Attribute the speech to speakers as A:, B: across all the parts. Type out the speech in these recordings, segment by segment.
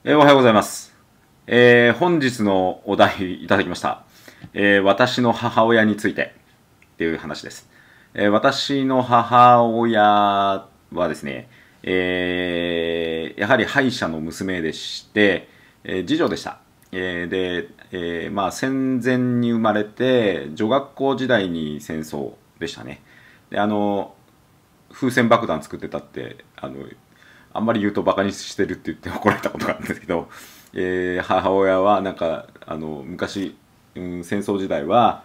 A: おはようございます。本日のお題いただきました。私の母親についてっていう話です。私の母親はですね、やはり歯医者の娘でして、次女でした。まあ戦前に生まれて、女学校時代に戦争でしたね。で、風船爆弾作ってたって、あんまり言うとバカにしてるって言って怒られたことがあるんですけど、母親はなんか昔、戦争時代は、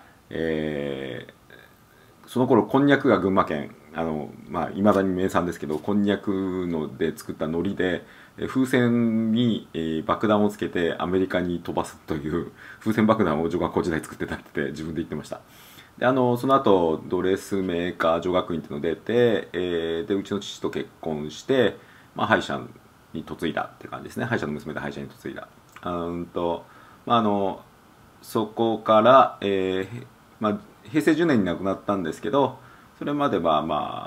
A: その頃こんにゃくが群馬県いまだに名産ですけど、こんにゃくので作った海苔で風船に、爆弾をつけてアメリカに飛ばすという風船爆弾を女学校時代作ってたって自分で言ってました。でその後ドレスメーカー女学院っていうの出て、でうちの父と結婚して、歯医者に嫁いだって感じですね。歯医者の娘で歯医者に嫁いだ。まあ、そこから、平成10年に亡くなったんですけど、それまでは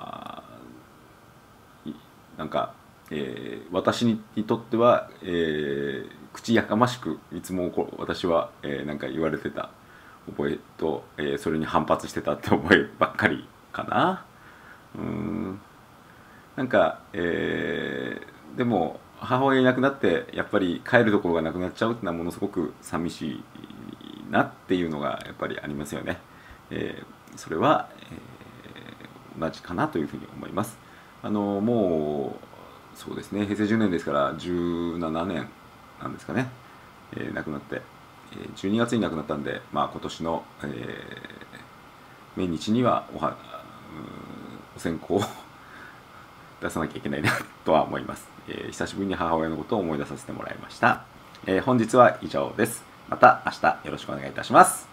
A: なんか、私にとっては、口やかましくいつも私は、なんか言われてた覚えと、それに反発してたって覚えばっかりかな。うんなんか、でも母親いなくなってやっぱり帰るところがなくなっちゃうってのはものすごく寂しいなっていうのがやっぱりありますよね。それは、同じかなというふうに思います。もうそうですね、平成10年ですから17年なんですかね、亡くなって、12月に亡くなったんで、今年の、命日にはお線香を出さなきゃいけないなとは思います。久しぶりに母親のことを思い出させてもらいました。本日は以上です。また明日よろしくお願いいたします。